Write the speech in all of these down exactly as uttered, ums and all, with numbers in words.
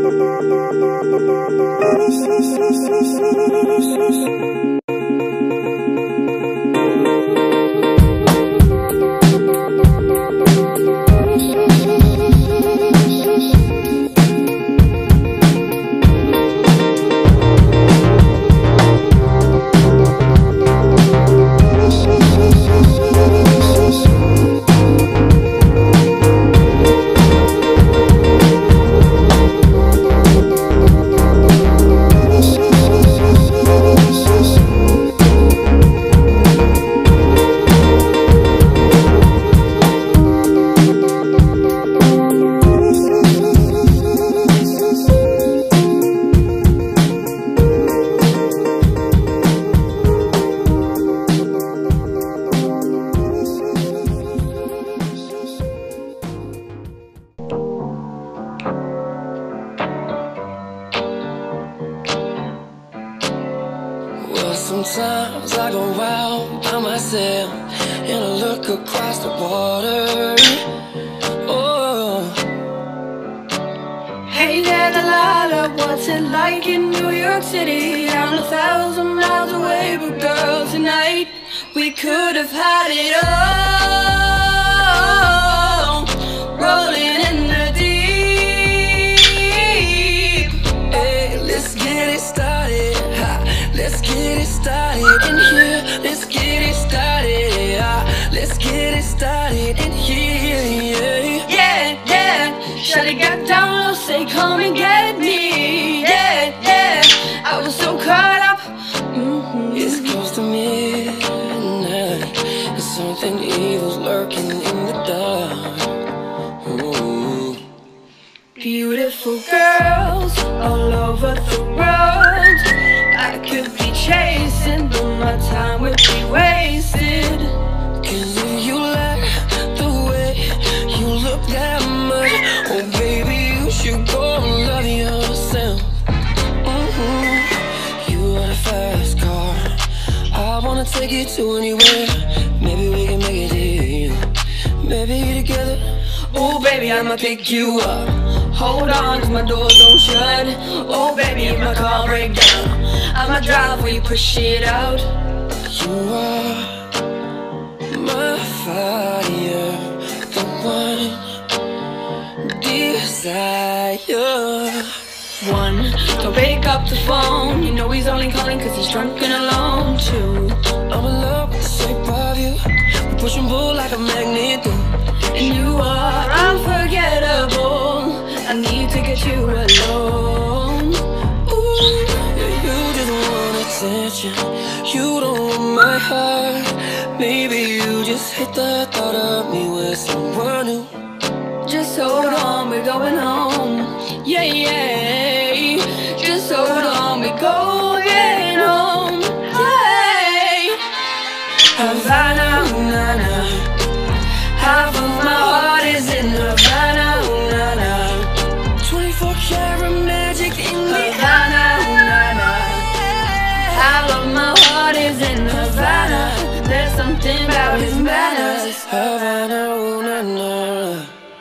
Sometimes I go out by myself and I look across the water. Oh, hey there, Delilah, what's it like in New York City? I'm a thousand miles away, but girl, tonight we could have had it all, rolling in the deep. hey, let's get it started. Ha, let's get it started in here. Let's get it started. Ha, let's get it started in here. Yeah, Yeah, yeah, Shawty got down low, say come and get me. Yeah, yeah, I was so caught up. Mm-hmm. it's close to midnight and something evil's lurking in the dark. Ooh. Beautiful girls all over the world. I could be chasing, but my time would be wasted. Cause if you like the way you look that much, oh baby, you should go and love yourself. Mm-hmm. You got a fast car, I wanna take you to anywhere. Maybe we can make a deal, maybe together. Oh baby, I'ma pick you up. Hold on, cause my doors don't shut. Oh baby, if my car break down, I'ma drive where you push it out. You are my fire, the one desire. One, don't pick up the phone. You know he's only calling cause he's drunk and alone. Two, I'm in love with the shape of you. We push and pull like a magnet do. and you are unforgettable. I need to get you alone. Ooh, yeah, you just want attention. You don't want my heart. Maybe you just hate the thought of me with someone new. Just hold on, we're going home. Yeah, yeah. Just hold on, we're going home. Hey, Havana, ooh, na, na. Half of my heart is in Havana, ooh, na, na. twenty-four karat magic in the Havana, ooh, na, na. Half of my heart is in Havana. There's something about his manners. Havana, ooh, na, na.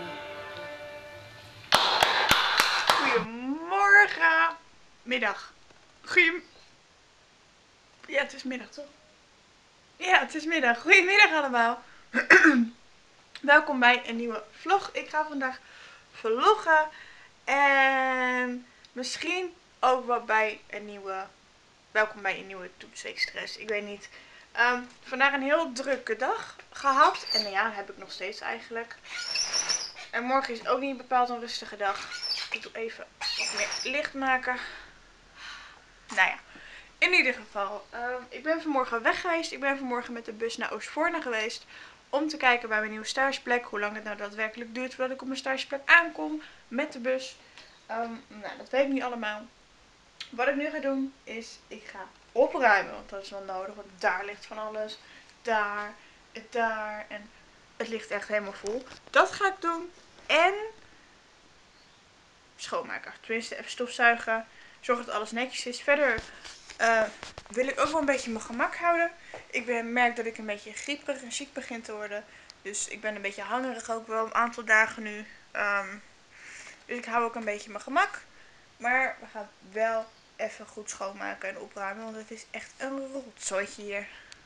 Goedemorgen. Middag. Goedem... Ja, het is middag toch? Ja, het is middag. Goedemiddag allemaal. Welkom bij een nieuwe vlog. Ik ga vandaag vloggen. En misschien ook wel bij een nieuwe... Welkom bij een nieuwe Toetsweek Stress. Ik weet niet. Um, vandaag een heel drukke dag gehad. En ja, dat heb ik nog steeds eigenlijk. En morgen is ook niet bepaald een rustige dag. Ik doe even wat meer licht maken. Nou ja, in ieder geval. Um, ik ben vanmorgen weg geweest. Ik ben vanmorgen met de bus naar Oostvoorne geweest. Om te kijken bij mijn nieuwe stageplek. Hoe lang het nou daadwerkelijk duurt voordat ik op mijn stageplek aankom met de bus. Um, nou, dat weet ik niet allemaal. Wat ik nu ga doen is, ik ga opruimen. Want dat is wel nodig. Want daar ligt van alles. Daar, daar. En het ligt echt helemaal vol. Dat ga ik doen. En schoonmaken. Tenminste, even stofzuigen. Zorg dat alles netjes is. Verder uh, wil ik ook wel een beetje mijn gemak houden. Ik ben, merk dat ik een beetje grieperig en ziek begin te worden. Dus ik ben een beetje hangerig ook wel een aantal dagen nu. Um, dus ik hou ook een beetje mijn gemak. Maar we gaan wel even goed schoonmaken en opruimen. Want het is echt een rotzooitje hier.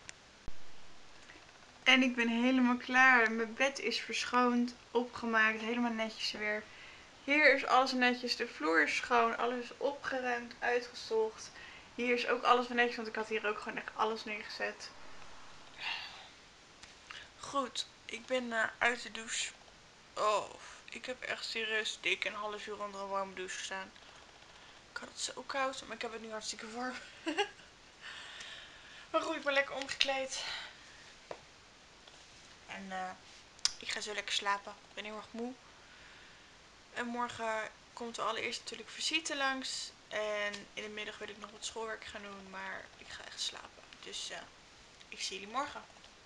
En ik ben helemaal klaar. Mijn bed is verschoond, opgemaakt, helemaal netjes weer. Hier is alles netjes. De vloer is schoon. Alles is opgeruimd, uitgezocht. Hier is ook alles netjes, want ik had hier ook gewoon echt alles neergezet. Goed, ik ben uh, uit de douche. Oh, ik heb echt serieus dik een half uur onder een warme douche gestaan. Ik had het zo koud, maar ik heb het nu hartstikke warm. Maar goed, ik ben lekker omgekleed. En uh, ik ga zo lekker slapen. Ik ben heel erg moe. En morgen komt er allereerst natuurlijk visite langs. En in de middag wil ik nog wat schoolwerk gaan doen. Maar ik ga echt slapen. Dus uh, ik zie jullie morgen.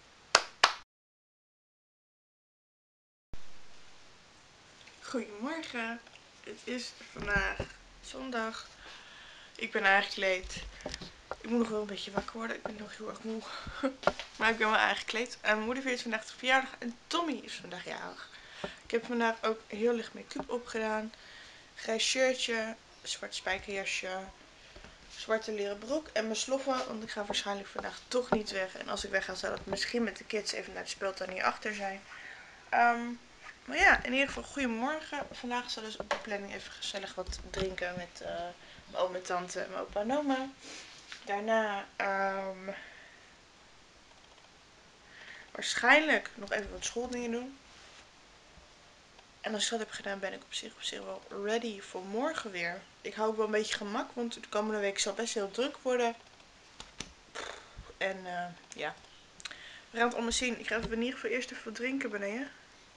Goedemorgen. Het is vandaag zondag. Ik ben aangekleed. Ik moet nog wel een beetje wakker worden. Ik ben nog heel erg moe. Maar ik ben wel aangekleed. En mijn moeder viert vandaag de verjaardag. En Tommy is vandaag jarig. Ik heb vandaag ook heel licht make-up opgedaan. Grijs shirtje. Zwart spijkerjasje. Zwarte leren broek. En mijn sloffen. Want ik ga waarschijnlijk vandaag toch niet weg. En als ik weg ga, zal ik misschien met de kids even naar de speeltuin hierachter zijn. Um, maar ja, in ieder geval goedemorgen. Vandaag zal dus op de planning even gezellig wat drinken met uh, mijn oom en tante en mijn opa en oma. Daarna um, waarschijnlijk nog even wat schooldingen doen. En als ik dat heb gedaan, ben ik op zich, op zich wel ready voor morgen weer. Ik hou ook wel een beetje gemak, want de komende week zal best heel druk worden. En uh, ja, we gaan het allemaal zien. Ik ga even in ieder geval eerst even wat drinken beneden.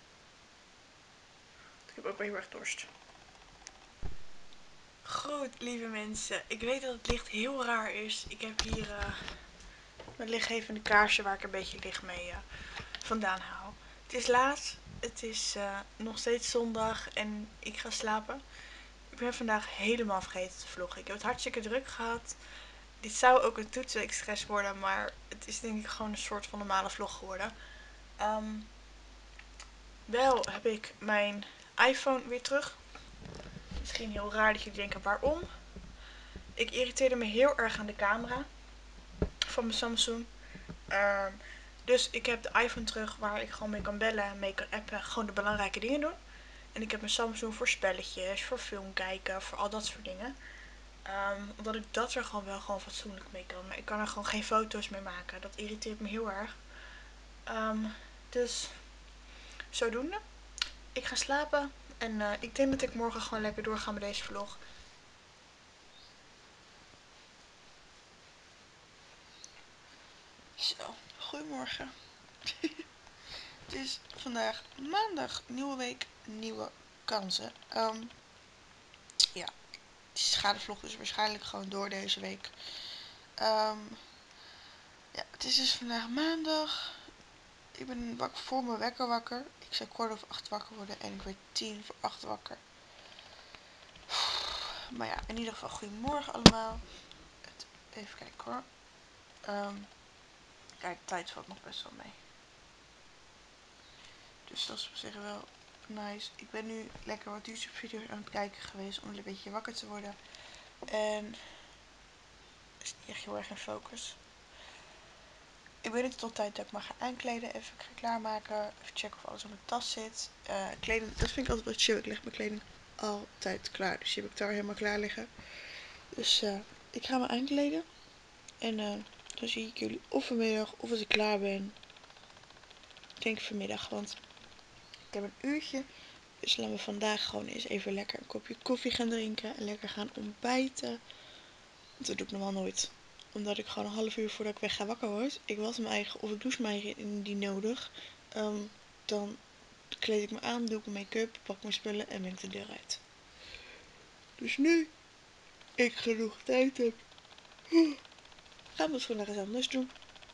Ik heb ook wel heel erg dorst. Goed, lieve mensen. Ik weet dat het licht heel raar is. Ik heb hier uh, mijn lichtgevende kaarsje waar ik een beetje licht mee uh, vandaan haal. Het is laat. Het is uh, nog steeds zondag en ik ga slapen. Ik ben vandaag helemaal vergeten te vloggen. Ik heb het hartstikke druk gehad. Dit zou ook een toetsenexpress worden, maar het is denk ik gewoon een soort van normale vlog geworden. Um, wel heb ik mijn iPhone weer terug. Misschien heel raar dat jullie denken waarom. Ik irriteerde me heel erg aan de camera van mijn Samsung. Um, dus ik heb de iPhone terug waar ik gewoon mee kan bellen, mee kan appen, gewoon de belangrijke dingen doen. En ik heb mijn Samsung voor spelletjes, voor film kijken, voor al dat soort dingen. Um, omdat ik dat er gewoon wel gewoon fatsoenlijk mee kan. Maar ik kan er gewoon geen foto's mee maken. Dat irriteert me heel erg. Um, dus zodoende. Ik ga slapen. En uh, ik denk dat ik morgen gewoon lekker doorga met deze vlog. Zo, goedemorgen. Het is vandaag maandag, nieuwe week, nieuwe kansen. Um, ja, het gaat de vlog dus waarschijnlijk gewoon door deze week. Um, ja, het is dus vandaag maandag. Ik ben wakker voor mijn wekker wakker. Ik zou kwart over acht wakker worden en ik werd tien voor acht wakker. Maar ja, in ieder geval goedemorgen allemaal. Het, even kijken hoor. Um, kijk, de tijd valt nog best wel mee. Dus dat is op zich wel nice. Ik ben nu lekker wat YouTube video's aan het kijken geweest om een beetje wakker te worden. En is niet echt heel erg in focus. Ik weet niet tot tijd dat ik me ga aankleden. Even ga klaarmaken. Even checken of alles op mijn tas zit. Uh, kleding, dat vind ik altijd wel chill. Ik leg mijn kleding altijd klaar. Dus die heb ik daar helemaal klaar liggen. Dus uh, ik ga me aankleden. En uh, dan zie ik jullie of vanmiddag of als ik klaar ben. Ik denk vanmiddag. Want ik heb een uurtje. Dus laten we vandaag gewoon eens even lekker een kopje koffie gaan drinken. En lekker gaan ontbijten. Want dat doe ik normaal nooit. Omdat ik gewoon een half uur voordat ik weg ga wakker word. Ik was mijn eigen of ik douche mij indien nodig. Um, dan kleed ik me aan, doe ik mijn make-up, pak mijn spullen en ben ik de deur uit. Dus nu ik genoeg tijd heb, gaan we het gewoon nog eens anders doen.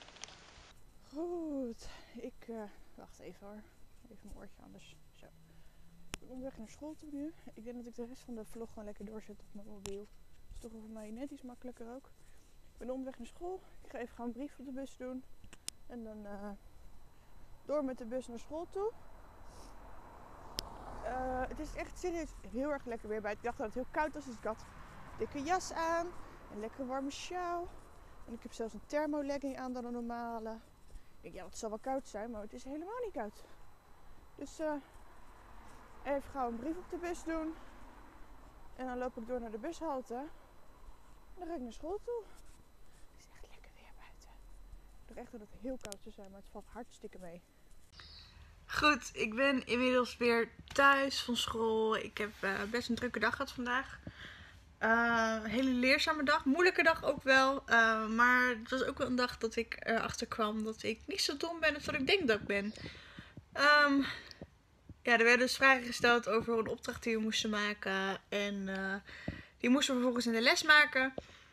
Goed, ik uh, wacht even hoor. Even mijn oortje anders. Zo. Ik ben onderweg naar school toe nu. Ik denk dat ik de rest van de vlog gewoon lekker doorzet op mijn mobiel. Dat is toch wel voor mij net iets makkelijker ook. Ik ben onderweg naar school. Ik ga even gaan een brief op de bus doen. En dan uh, door met de bus naar school toe. uh, het is echt serieus heel erg lekker weer buiten. Ik dacht dat het heel koud was, dus ik had een dikke jas aan. Een lekker warme sjaal. En ik heb zelfs een thermolegging aan dan een normale. Ik denk, ja, het zal wel koud zijn, maar het is helemaal niet koud. Dus uh, even gauw een brief op de bus doen. En dan loop ik door naar de bushalte. En dan ga ik naar school toe. Het is echt lekker weer buiten. Ik dacht echt dat het heel koud zou zijn, maar het valt hartstikke mee. Goed, ik ben inmiddels weer thuis van school. Ik heb uh, best een drukke dag gehad vandaag. Uh, een hele leerzame dag. Moeilijke dag ook wel. Uh, maar het was ook wel een dag dat ik erachter kwam dat ik niet zo dom ben als dat ik denk dat ik ben. Um, ja, er werden dus vragen gesteld over een opdracht die we moesten maken. En uh, die moesten we vervolgens in de les maken.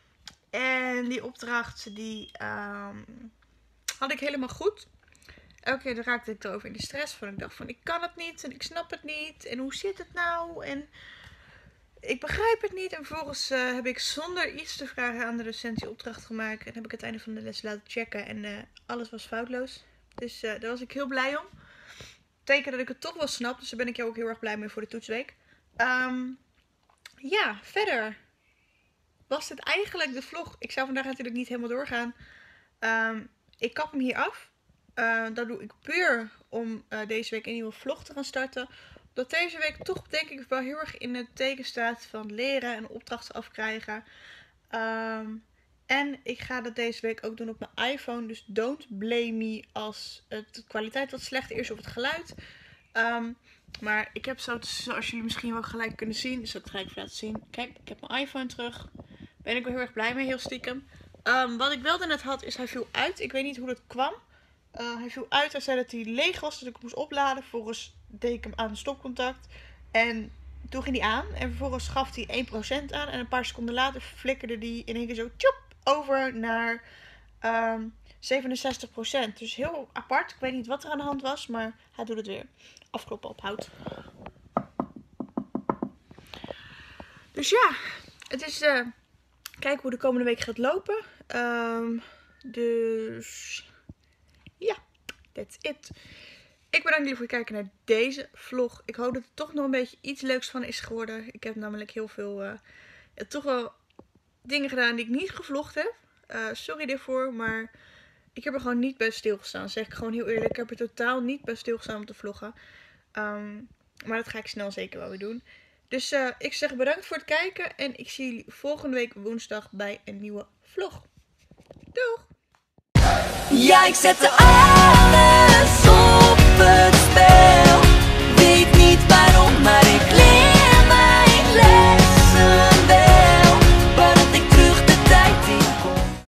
En die opdracht die um, had ik helemaal goed. Elke keer raakte ik erover in de stress. Van ik dacht van ik kan het niet en ik snap het niet. En hoe zit het nou? En ik begrijp het niet. En vervolgens uh, heb ik zonder iets te vragen aan de docent die opdracht gemaakt. En heb ik het einde van de les laten checken. En uh, alles was foutloos. Dus uh, daar was ik heel blij om. Teken dat ik het toch wel snap. Dus daar ben ik jou ook heel erg blij mee voor de toetsweek. Um, ja, verder was dit eigenlijk de vlog. Ik zou vandaag natuurlijk niet helemaal doorgaan. Um, ik kap hem hier af. Uh, dat doe ik puur om uh, deze week een nieuwe vlog te gaan starten. Dat deze week toch denk ik wel heel erg in het teken staat van leren en opdrachten afkrijgen. Um, en ik ga dat deze week ook doen op mijn iPhone. Dus don't blame me als het, de kwaliteit wat slechter is of het geluid. Um, maar ik heb zo, zoals jullie misschien wel gelijk kunnen zien. Dus dat ga ik even laten zien. Kijk, ik heb mijn iPhone terug. Ben ik wel heel erg blij mee, heel stiekem. Um, wat ik wel daarnet had is hij viel uit. Ik weet niet hoe dat kwam. Uh, hij viel uit. Hij zei dat hij leeg was, dus ik moest opladen. Vervolgens deed ik hem aan stopcontact. En toen ging hij aan. En vervolgens gaf hij één procent aan. En een paar seconden later flikkerde hij in één keer zo tjop, over naar um, zevenenzestig procent. Dus heel apart. Ik weet niet wat er aan de hand was. Maar hij doet het weer. Afkloppen op hout. Dus ja. Het is uh, kijken hoe de komende week gaat lopen. Um, dus ja, that's it. Ik bedank jullie voor het kijken naar deze vlog. Ik hoop dat er toch nog een beetje iets leuks van is geworden. Ik heb namelijk heel veel, uh, ja, toch wel dingen gedaan die ik niet gevlogd heb. Uh, sorry daarvoor, maar ik heb er gewoon niet bij stilgestaan. Zeg ik gewoon heel eerlijk. Ik heb er totaal niet bij stilgestaan om te vloggen. Um, maar dat ga ik snel zeker wel weer doen. Dus uh, ik zeg bedankt voor het kijken. En ik zie jullie volgende week woensdag bij een nieuwe vlog. Doeg! Ja, ik zet de alle